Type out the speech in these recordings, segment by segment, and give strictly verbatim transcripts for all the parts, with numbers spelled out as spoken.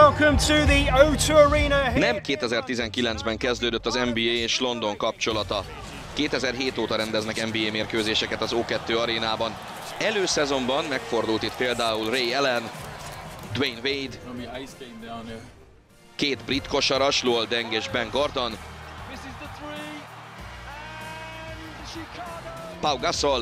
welcome to the O two Arena. Nem kétezer-tizenkilencben kezdődött az en bé á és London kapcsolata. kétezer-hét óta rendeznek en bé á mérkőzéseket az O kettő arénában. Előszezonban megfordult itt például Ray Allen, Dwayne Wade, két brit kosaras, Luol Deng és Ben Gordon, Pau Gasol,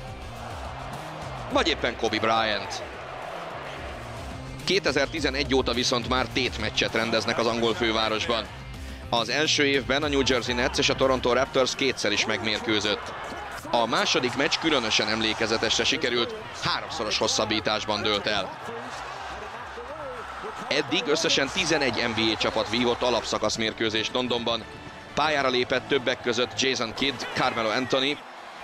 vagy éppen Kobe Bryant. kétezer-tizenegy óta viszont már tétmeccset rendeznek az angol fővárosban. Az első évben a New Jersey Nets és a Toronto Raptors kétszer is megmérkőzött. A második meccs különösen emlékezetesre sikerült, háromszoros hosszabbításban dőlt el. Eddig összesen tizenegy en bé á csapat vívott alapszakasz mérkőzést Londonban. Pályára lépett többek között Jason Kidd, Carmelo Anthony,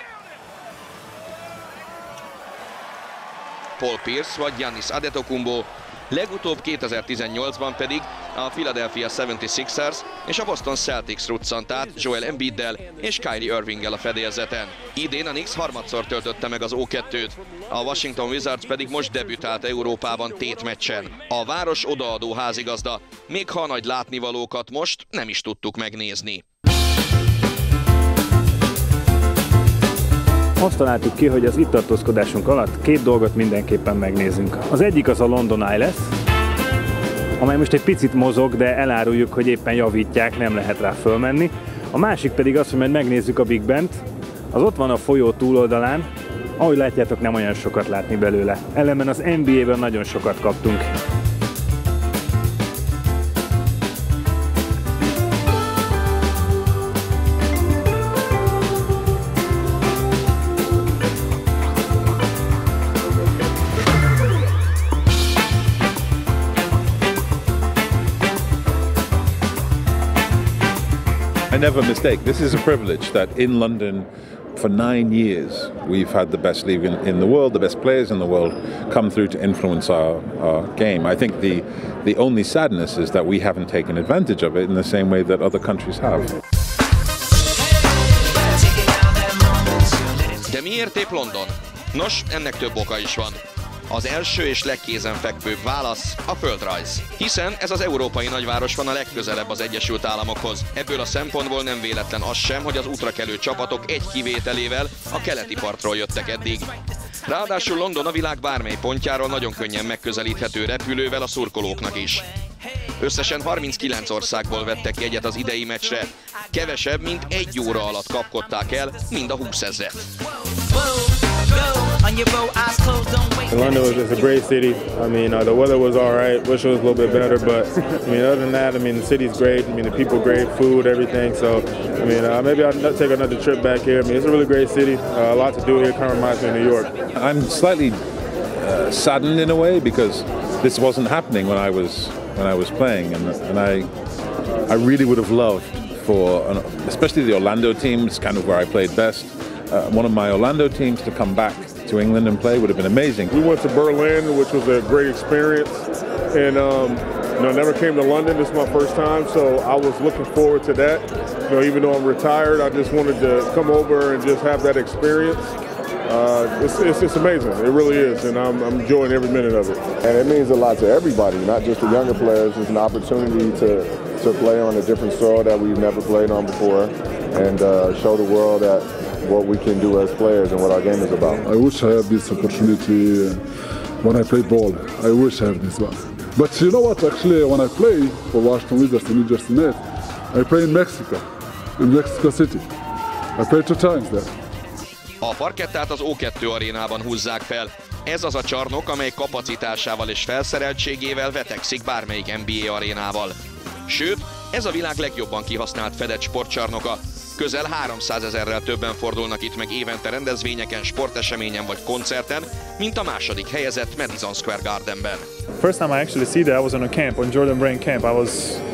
Paul Pierce vagy Giannis Antetokounmpo, legutóbb kétezer-tizennyolcban pedig a Philadelphia hetvenhatos és a Boston Celtics ruccant át Joel Embiiddel és Kyrie Irvinggel a fedélzeten. Idén a Knicks harmadszor töltötte meg az O kettőt, a Washington Wizards pedig most debütált Európában tétmeccsen. A város odaadó házigazda, még ha a nagy látnivalókat most nem is tudtuk megnézni. Azt találtuk ki, hogy az itt tartózkodásunk alatt két dolgot mindenképpen megnézünk. Az egyik az a London Eye lesz, amely most egy picit mozog, de eláruljuk, hogy éppen javítják, nem lehet rá fölmenni. A másik pedig az, hogy majd megnézzük a Big Bent, az ott van a folyó túloldalán, ahogy látjátok, nem olyan sokat látni belőle. Ellenben az en bé á-ben nagyon sokat kaptunk. I never mistake. This is a privilege that in London for nine years we've had the best league in, in the world, the best players in the world come through to influence our, our game. I think the, the only sadness is that we haven't taken advantage of it in the same way that other countries have. De miért épp London? Nos, ennek több oka is van. Az első és legkézenfekvőbb válasz a földrajz. Hiszen ez az európai nagyváros van a legközelebb az Egyesült Államokhoz. Ebből a szempontból nem véletlen az sem, hogy az útrakelő csapatok egy kivételével a keleti partról jöttek eddig. Ráadásul London a világ bármely pontjáról nagyon könnyen megközelíthető repülővel a szurkolóknak is. Összesen harminckilenc országból vettek jegyet az idei meccsre. Kevesebb, mint egy óra alatt kapkodták el mind a húszezret. London was just a great city. I mean, uh, the weather was all right. Wish it was a little bit better, but I mean, other than that, I mean, the city's great. I mean, the people great, food, everything. So, I mean, uh, maybe I'll take another trip back here. I mean, it's a really great city. Uh, a lot to do here. Kind of reminds me of New York. I'm slightly uh, saddened in a way because this wasn't happening when I was when I was playing, and and I I really would have loved for, an, especially the Orlando team. It's kind of where I played best. Uh, one of my Orlando teams to come back to England and play would have been amazing. We went to Berlin, which was a great experience, and um, you know, I never came to London. This is my first time, so I was looking forward to that. You know, even though I'm retired, I just wanted to come over and just have that experience. Uh, it's, it's, it's amazing. It really is, and I'm, I'm enjoying every minute of it. And it means a lot to everybody, not just the younger players. It's an opportunity to, to play on a different soil that we've never played on before, and uh, show the world that what we can do as players and what our game is about. I wish I had this opportunity when I play ball. I wish I have this one. But you know what? Actually, when I play for Washington Wizards and New Jersey Nets, I play in Mexico, in Mexico City. I played two times there. A parkettát az O kettő arénában húzzák fel. Ez az a csarnok, amely kapacitásával és felszereltségével vetekszik bármelyik en bé á arénával. Sőt, ez a világ legjobban kihasznált fedett sportcsarnoka. Közel háromszázezerrel többen fordulnak itt meg évente rendezvényeken, sporteseményen vagy koncerten, mint a második helyezett Madison Square Gardenben. First time I actually see that, I was on a camp, on Jordan Brand camp. I was,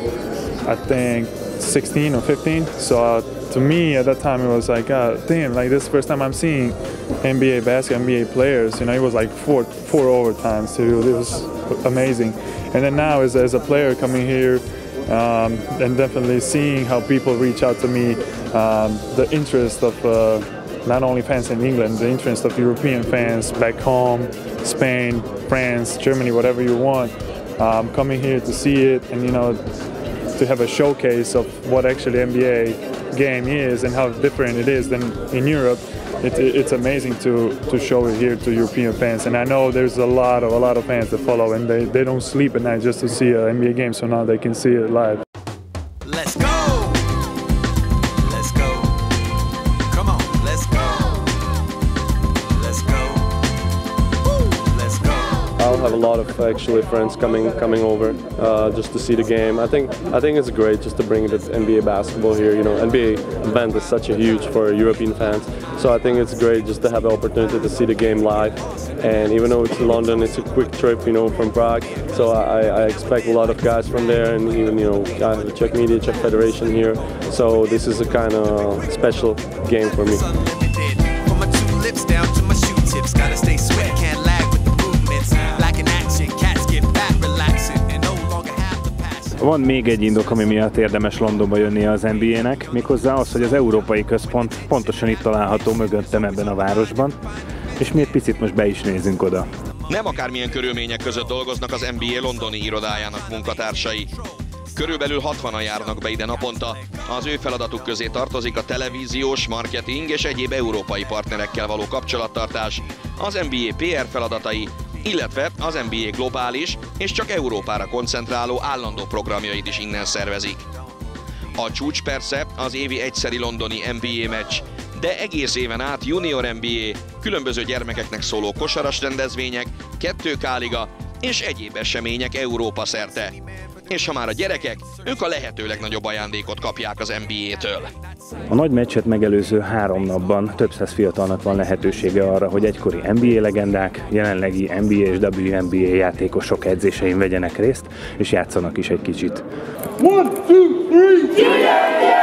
I think, sixteen or fifteen. So uh, to me at that time it was like, God damn, like this is the first time I'm seeing N B A basketball, N B A players. You know, it was like four four overtimes too. It was amazing. And then now as as a player coming here. Um, and definitely seeing how people reach out to me, um, the interest of uh, not only fans in England, the interest of European fans back home, Spain, France, Germany, whatever you want. um, coming here to see it, and you know, to have a showcase of what actually N B A game is and how different it is than in Europe. It, it's amazing to, to show it here to European fans, and I know there's a lot of a lot of fans that follow, and they, they don't sleep at night just to see an N B A game, so now they can see it live. Let's go! Let's go! Come on, let's go! Let's go! Woo! Let's go! I'll have a lot of actually friends coming coming over uh, just to see the game. I think I think it's great just to bring the N B A basketball here. You know, N B A event is such a huge for European fans, so I think it's great just to have the opportunity to see the game live. And even though it's in London, it's a quick trip, you know, from Prague. So I, I expect a lot of guys from there, and even you know, I have the Czech media, Czech Federation here. So this is a kind of special game for me. From my two lips down to my shoe tips, gotta stay sweaty, can't lag with the movements. Like an action, cats get back relaxing and no longer have the passion. Van még egy indok, ami miatt érdemes Londonba jönnie az N B A-nek, méghozzá az, hogy az Európai Központ pontosan itt található mögöttem ebben a városban, és mi egy picit most be is nézünk oda. Nem akármilyen körülmények között dolgoznak az N B A londoni irodájának munkatársai. Körülbelül hatvanan járnak be ide naponta. Az ő feladatuk közé tartozik a televíziós, marketing és egyéb európai partnerekkel való kapcsolattartás, az N B A P R feladatai, illetve az N B A globális és csak Európára koncentráló állandó programjait is innen szervezik. A csúcs persze az évi egyszeri londoni N B A meccs, de egész éven át junior N B A, különböző gyermekeknek szóló kosaras rendezvények, kettő K liga és egyéb események Európa szerte. És ha már a gyerekek, ők a lehető legnagyobb ajándékot kapják az N B A-től. A nagy meccset megelőző három napban több száz fiatalnak van lehetősége arra, hogy egykori N B A legendák, jelenlegi N B A és W N B A játékosok edzésein vegyenek részt, és játszanak is egy kicsit. One, two, three, yeah!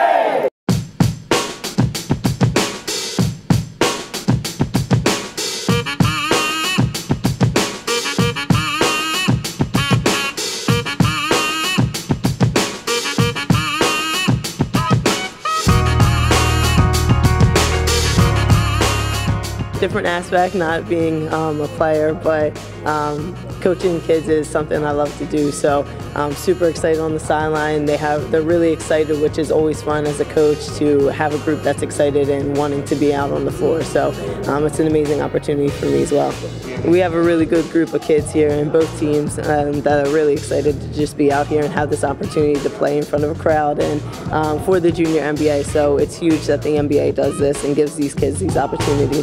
Different aspect, not being um, a player, but um, coaching kids is something I love to do. So I'm super excited on the sideline. They have, they're really excited, which is always fun as a coach to have a group that's excited and wanting to be out on the floor. So um, it's an amazing opportunity for me as well. We have a really good group of kids here in both teams um, that are really excited to just be out here and have this opportunity to play in front of a crowd and um, for the junior N B A. So it's huge that the N B A does this and gives these kids these opportunities.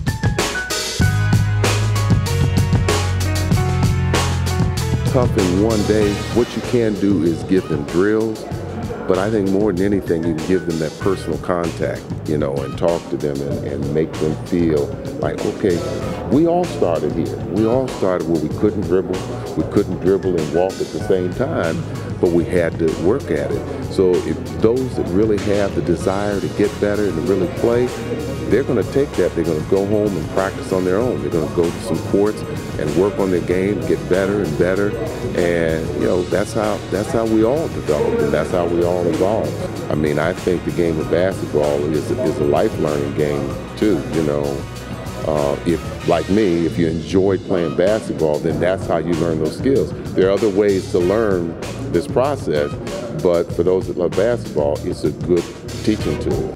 Tough in one day. What you can do is give them drills, but I think more than anything, you can give them that personal contact, you know, and talk to them and, and make them feel like, okay, we all started here. We all started where we couldn't dribble. We couldn't dribble and walk at the same time, but we had to work at it. So if those that really have the desire to get better and to really play, they're going to take that, they're going to go home and practice on their own. They're going to go to some courts and work on their game, get better and better. And, you know, that's how that's how we all develop and that's how we all evolve. I mean, I think the game of basketball is a, is a life learning game too, you know. Uh, if, like me, if you enjoyed playing basketball, then that's how you learn those skills. There are other ways to learn this process, but for those that love basketball, it's a good teaching tool.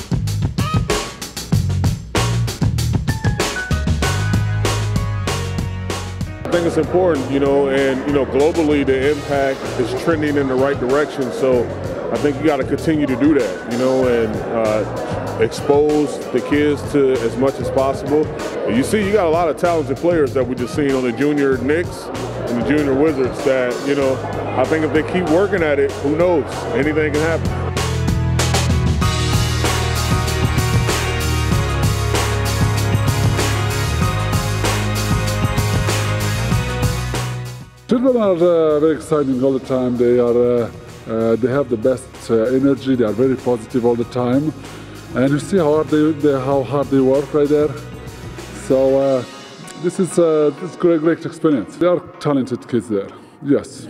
I think it's important, you know, and, you know, globally the impact is trending in the right direction. So I think you got to continue to do that, you know, and uh, expose the kids to as much as possible. And you see, you got a lot of talented players that we just seen on the junior Knicks and the junior Wizards that, you know, I think if they keep working at it, who knows, anything can happen. Children are uh, very exciting all the time. They are, uh, uh, they have the best uh, energy. They are very positive all the time, and you see how hard they, they how hard they work right there. So uh, this is uh, this is great, great experience. They are talented kids there. Yes.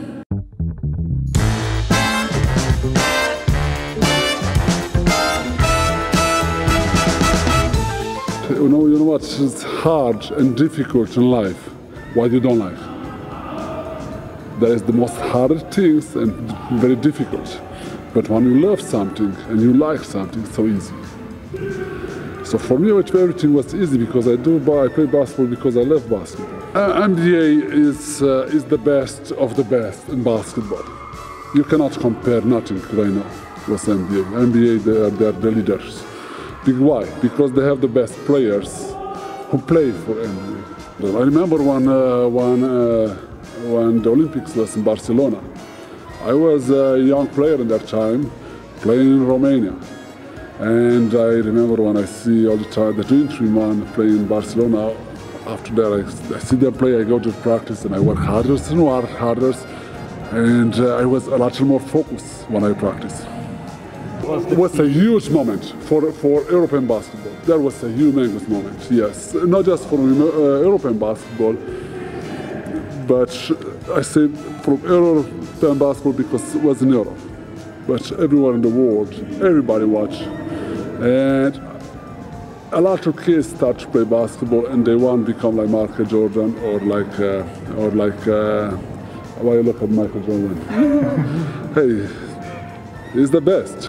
You know, you know what? It's hard and difficult in life. What you don't like. There is the most hard things and very difficult. But when you love something and you like something, it's so easy. So for me, everything was easy because I do. I play basketball because I love basketball. Uh, N B A is uh, is the best of the best in basketball. You cannot compare nothing right now with N B A. N B A, they are, they are the leaders. Why? Because they have the best players who play for N B A. I remember when uh, when uh, when the Olympics was in Barcelona. I was a young player in that time, playing in Romania. And I remember when I see all the time the Dream Team man playing in Barcelona. After that, I, I see them play, I go to practice and I work harder and work harder. And uh, I was a lot more focused when I practice. It was a huge moment for, for European basketball. That was a humongous moment, yes. Not just for uh, European basketball, but I say from European basketball because it was in Europe. But everywhere in the world, everybody watched. And a lot of kids start to play basketball and they want to become like Michael Jordan or like, uh, or like, uh, why you look at Michael Jordan? Hey, he's the best.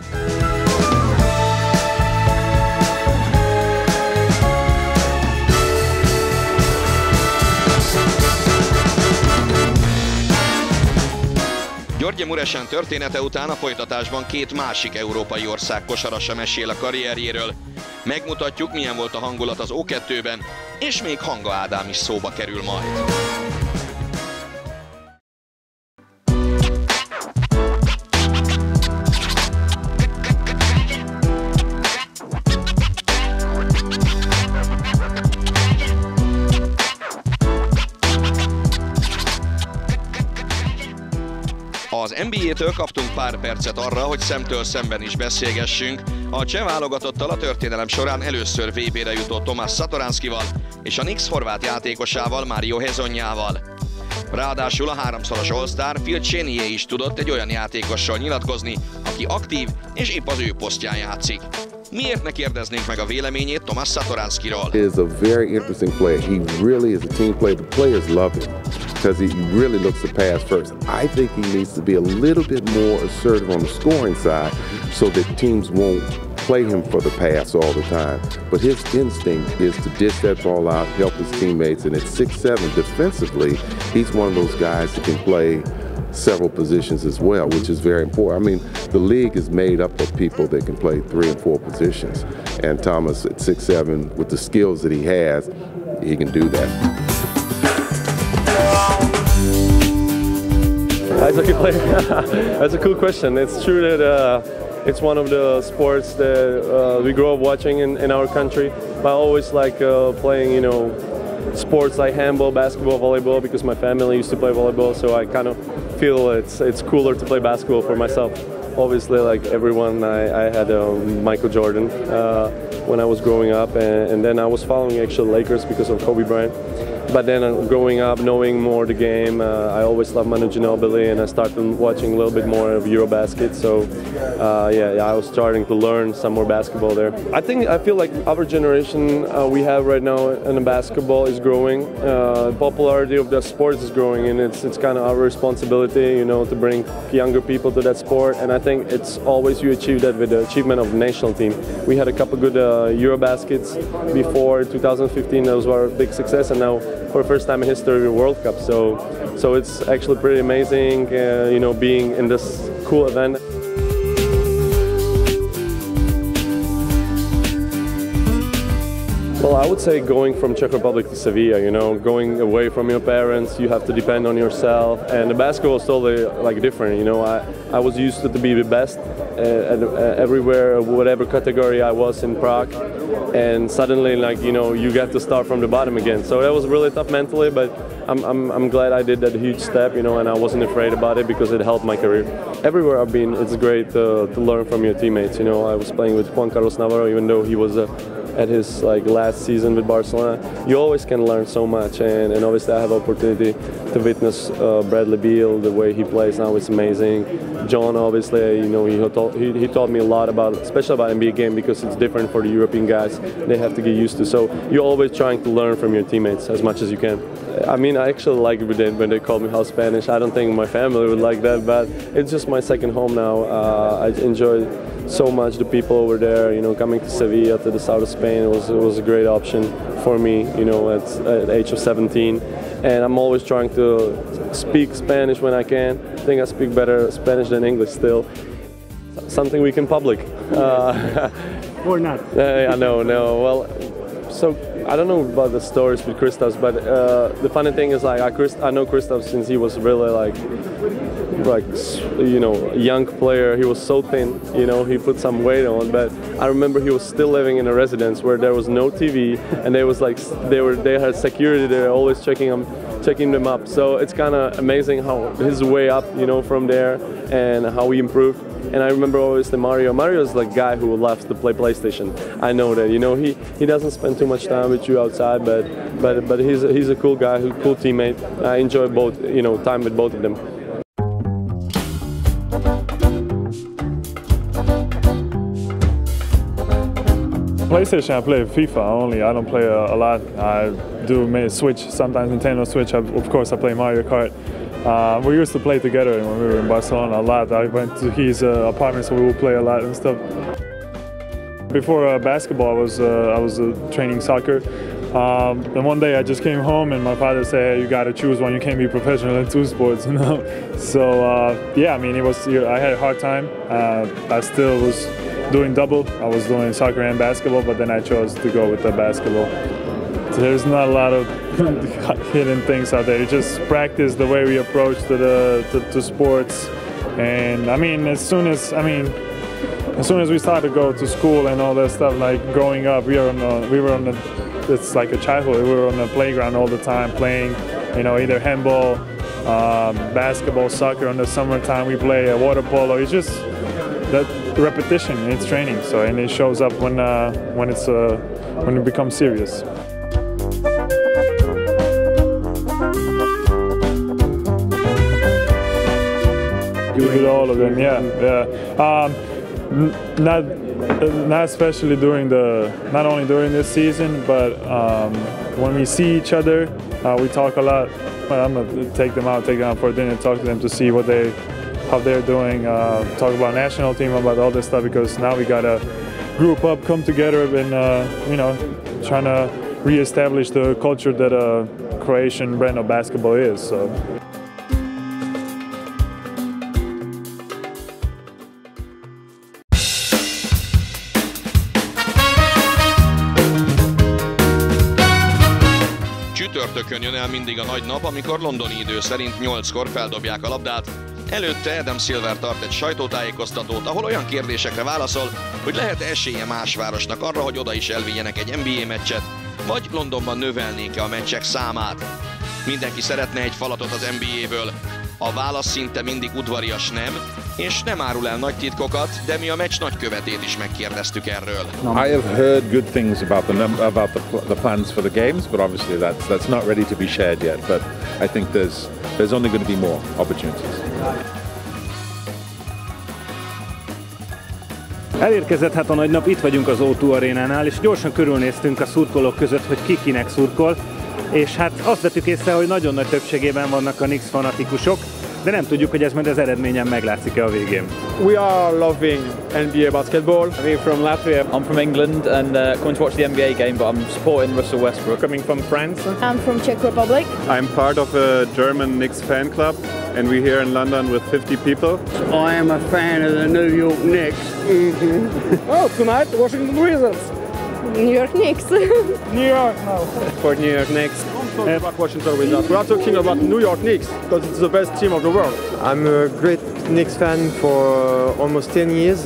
Gheorghe Muresan története után a folytatásban két másik európai ország kosarasa mesél a karrierjéről. Megmutatjuk, milyen volt a hangulat az O kettőben, és még Hanga Ádám is szóba kerül majd. Az N B A-től kaptunk pár percet arra, hogy szemtől szemben is beszélgessünk. A cseh válogatottal a történelem során először vé bére jutott Tomas Satoranskival és a Knicks horvát játékosával, Hezonjával. Ráadásul a háromszoros All-Star Phil Chenier is tudott egy olyan játékossal nyilatkozni, aki aktív és épp az ő posztján játszik. Miért ne kérdeznénk meg a véleményét Tomas Satoranskiról? He is a very interesting player. He really is a team player. The players love him because he really looks to pass first. I think he needs to be a little bit more assertive on the scoring side so that teams won't play him for the pass all the time. But his instinct is to dish that ball out, help his teammates, and at six seven defensively, he's one of those guys that can play several positions as well, which is very important. I mean, the league is made up of people that can play three and four positions. And Tomas at six seven, with the skills that he has, he can do that. Ice hockey player? That's a cool question. It's true that uh, it's one of the sports that uh, we grew up watching in, in our country. But I always like uh, playing, you know, sports like handball, basketball, volleyball, because my family used to play volleyball, so I kind of feel it's it's cooler to play basketball for myself. Obviously, like everyone, I, I had um, Michael Jordan uh, when I was growing up, and, and then I was following actually Lakers because of Kobe Bryant. But then uh, growing up, knowing more the game, uh, I always loved Manu Ginobili, and I started watching a little bit more of Eurobasket. So uh, yeah, yeah, I was starting to learn some more basketball there. I think I feel like our generation uh, we have right now in the basketball is growing. Uh, popularity of the sport is growing, and it's it's kind of our responsibility, you know, to bring younger people to that sport. And I think it's always you achieve that with the achievement of the national team. We had a couple good uh, Eurobaskets before two thousand fifteen. Those were a big success, and now for the first time in history, the World Cup. So, so it's actually pretty amazing, uh, you know, being in this cool event. Well, I would say going from Czech Republic to Sevilla, you know, going away from your parents, you have to depend on yourself, and the basketball is totally like different, you know. I, I was used to, to be the best uh, at, uh, everywhere, whatever category I was in Prague, and suddenly, like, you know, you get to start from the bottom again. So that was really tough mentally, but I'm, I'm, I'm glad I did that huge step, you know, and I wasn't afraid about it because it helped my career. Everywhere I've been, it's great to, to learn from your teammates, you know. I was playing with Juan Carlos Navarro, even though he was a at his like last season with Barcelona, you always can learn so much. And, and obviously I have opportunity to witness uh, Bradley Beal, the way he plays now is amazing. John, obviously, you know, he taught, he, he taught me a lot about, especially about N B A game, because it's different for the European guys. They have to get used to. So you're always trying to learn from your teammates as much as you can. I mean, I actually like it when they call me half Spanish. I don't think my family would like that, but it's just my second home now. Uh, I enjoy so much the people over there. You know, coming to Sevilla, to the south of Spain, it was it was a great option for me. You know, at, at the age of seventeen, and I'm always trying to speak Spanish when I can. I think I speak better Spanish than English still. Something we can public. Uh, or not. uh, I know, no. Well, so. I don't know about the stories with Kristaps, but uh, the funny thing is, like, I, Christ, I know Kristaps since he was really like, like, you know, a young player. He was so thin, you know, he put some weight on. But I remember he was still living in a residence where there was no T V, and they was like, they were, they had security. They were always checking them, checking them up. So it's kind of amazing how his way up, you know, from there, and how he improved. And I remember always the Mario. Mario is the guy who loves to play PlayStation. I know that, you know, he, he doesn't spend too much time with you outside, but but but he's a, he's a cool guy, a cool teammate. I enjoy both, you know, time with both of them. PlayStation, I play FIFA only. I don't play a, a lot. I do may switch sometimes. Nintendo Switch. I, of course, I play Mario Kart. Uh, we used to play together when we were in Barcelona a lot. I went to his uh, apartment, so we would play a lot and stuff. Before uh, basketball, I was uh, I was uh, training soccer. Um, and one day I just came home and my father said, "Hey, you got to choose one. You can't be professional in two sports, you know." So uh, yeah, I mean, it was. I had a hard time. Uh, I still was doing double. I was doing soccer and basketball, but then I chose to go with the basketball. There's not a lot of hidden things out there. You just practice the way we approach to the to, to sports, and I mean, as soon as I mean, as soon as we started to go to school and all that stuff, like growing up, we were on the, we were on the, it's like a childhood. We were on the playground all the time playing, you know, either handball, um, basketball, soccer. In the summertime, we play uh, water polo. It's just that repetition. It's training. So and it shows up when uh, when it's uh, when it becomes serious. With all of them, yeah, yeah. Um, not, not especially during the, not only during this season, but um, when we see each other, uh, we talk a lot. But I'm gonna take them out, take them out for dinner, talk to them to see what they, how they're doing. Uh, talk about national team, about all this stuff, because now we gotta group up, come together, and uh, you know, trying to reestablish the culture that a Croatian brand of basketball is. So. Csütörtökön jön el mindig a nagy nap, amikor londoni idő szerint nyolckor feldobják a labdát. Előtte Adam Silver tart egy sajtótájékoztatót, ahol olyan kérdésekre válaszol, hogy lehet esélye más városnak arra, hogy oda is elvigyenek egy N B A meccset, vagy Londonban növelnék-e a meccsek számát. Mindenki szeretne egy falatot az N B A-ből. A válasz szinte mindig udvarias nem, és nem árul el nagy titkokat, de mi a meccs nagykövetét is megkérdeztük erről. I have heard good things about the about the, the plans for the games, but obviously that's that's not ready to be shared yet. But I think there's there's only going to be more opportunities. Elérkezett hát a nagy nap, itt vagyunk az O kettő arénánál, és gyorsan körülnéztünk a szurkolók között, hogy ki kinek szurkol, és hát azt vettük észre, hogy nagyon nagy többségében vannak a Knicks fanatikusok, de nem tudjuk, hogy ez majd az eredményen meglátszik-e a végén. We are loving N B A basketball. I'm from Latvia. I'm from England and uh, going to watch the N B A game, but I'm supporting Russell Westbrook. Coming from France. I'm from Czech Republic. I'm part of a German Knicks fan club, and we're here in London with fifty people. I am a fan of the New York Knicks. Mm-hmm. Oh, tonight, Washington Wizards. New York Knicks. New York, no. For New York Knicks. I'm talking about Washington Wizards. We are talking about New York Knicks because it's the best team of the world. I'm a great Knicks fan for almost ten years.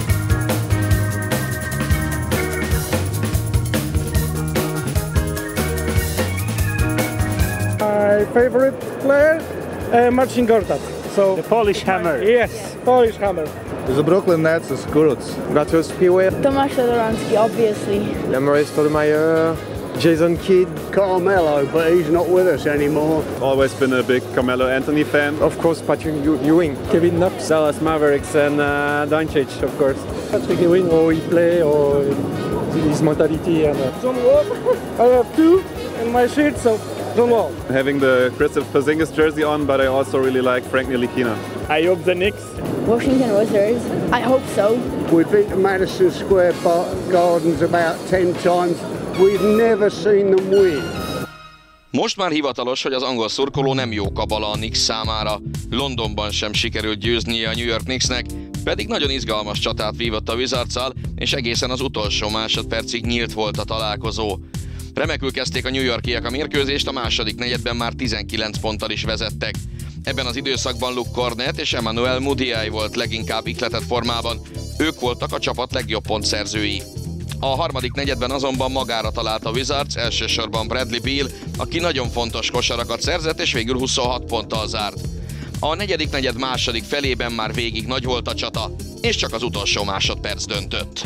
My favorite player, uh, Marcin Gortat. So the Polish Hammer. Yes, Polish Hammer. The Brooklyn Nets is good. Got to spiły. Tomas Satoransky, obviously. Maurice Stoudemire, Jason Kidd, Carmelo, but he's not with us anymore. Always been a big Carmelo Anthony fan. Of course, Patrick Ewing, Kevin Knox, Dallas Mavericks, and uh, Doncic, of course. Patrick Ewing, or he play, or his mentality. And, uh... John Wall. I have two in my shirt, so John Wall. Having the Kristaps Porzingis jersey on, but I also really like Frank Ntilikina. I hope the Knicks. Washington Wizards. I hope so. We've been to Madison Square Gardens about ten times. We've never seen them win. Most már hivatalos, hogy az angol szurkoló nem jó kabala a Knicks számára. Londonban sem sikerült győznie a New York Knicksnek, pedig nagyon izgalmas csatát vívott a Wizardsszal, és egészen az utolsó másodpercig nyílt volt a találkozó. Remekül kezdték a New Yorkiek a mérkőzést, a második negyedben már tizenkilenc ponttal is vezettek. Ebben az időszakban Luke Kornet és Emmanuel Mudiay volt leginkább ihletett formában. Ők voltak a csapat legjobb pontszerzői. A harmadik negyedben azonban magára talált a Wizards, elsősorban Bradley Beal, aki nagyon fontos kosarakat szerzett és végül huszonhat ponttal zárt. A negyedik negyed második felében már végig nagy volt a csata, és csak az utolsó másodperc döntött.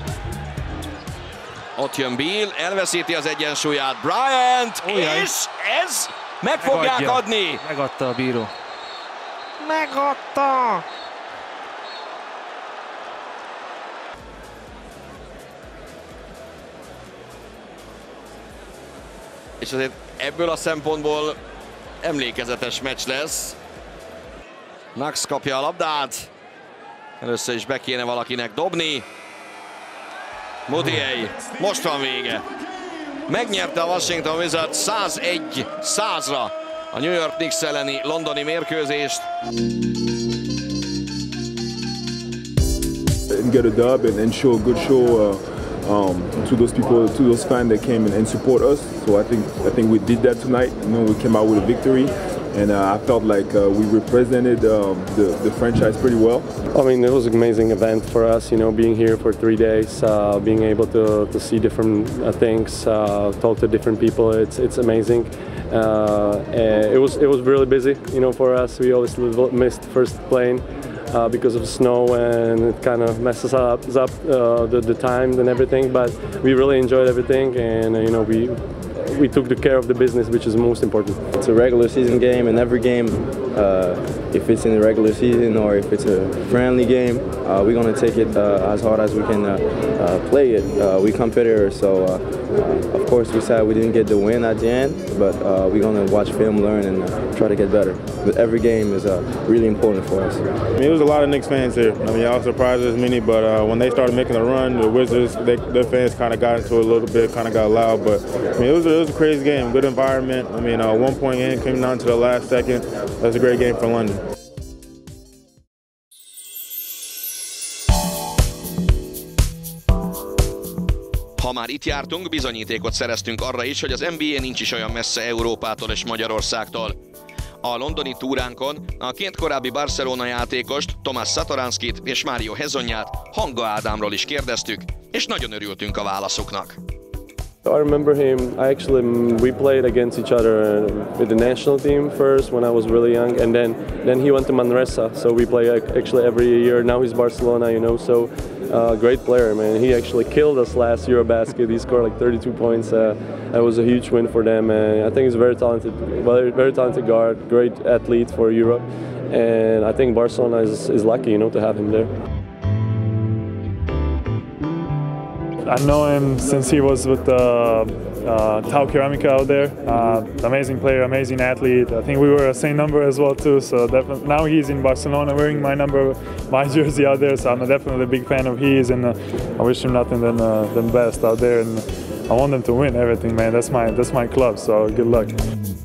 Ott jön Beal, elveszíti az egyensúlyát Bryant, Ujjaj. és ez meg fogják Megadja. adni! Megadta a bíró. Megadta! És azért ebből a szempontból emlékezetes meccs lesz. Knox kapja a labdát. Először is be kéne valakinek dobni. Mudiay, most van vége. Megnyerte a Washington Wizards százegy százra a New York Knicks elleni londoni mérkőzést. And get a dub and, and show a good show uh, um, to those people, to those fans that came and, and support us. So I think I think we did that tonight. You know, we came out with a victory, and uh, I felt like uh, we represented um, the the franchise pretty well. I mean, it was an amazing event for us, you know, being here for three days, uh, being able to, to see different uh, things, uh, talk to different people. It's it's amazing. Uh, and it was it was really busy, you know, for us. We always missed first plane uh, because of snow, and it kind of messes up, up uh, the the time and everything. But we really enjoyed everything, and uh, you know, we. We took the care of the business, which is most important. It's a regular season game, and every game, uh, if it's in the regular season or if it's a friendly game, uh, we're going to take it uh, as hard as we can uh, uh, play it. Uh, we competitors, so uh, uh, of course we said we didn't get the win at the end, but uh, we're going to watch film, learn, and uh, try to get better. But every game is uh, really important for us. I mean, there was a lot of Knicks fans here. I mean, y'all surprised as many, but uh, when they started making a run, the Wizards, they, their fans kind of got into it a little bit, kind of got loud. But I mean, it was, a, it was a crazy game, good environment. I mean, uh, one point in, came down to the last second. That's a great game for London. Ha már itt jártunk, bizonyítékot szereztünk arra is, hogy az en bé á nincs is olyan messze Európától és Magyarországtól. A londoni túránkon a két korábbi Barcelona játékost, Tomas Satoranskit és Mário Hezonját, Hungha Ádámról is kérdeztük, és nagyon örültünk a válaszoknak. I remember him, I actually, we played against each other with the national team first when I was really young, and then, then he went to Manresa, so we play actually every year. Now he's Barcelona, you know, so uh, great player, man. He actually killed us last Eurobasket. He scored like thirty-two points. Uh, that was a huge win for them, and I think he's a very talented, very, very talented guard, great athlete for Europe, and I think Barcelona is, is lucky, you know, to have him there. I know him since he was with the uh, Tthey Ceramica out there. Uh, amazing player, amazing athlete. I think we were the same number as well too. So definitely now he's in Barcelona wearing my number, my jersey out there. So I'm definitely a big fan of his, and uh, I wish him nothing than uh, than best out there. And I want them to win everything, man. That's my that's my club. So good luck.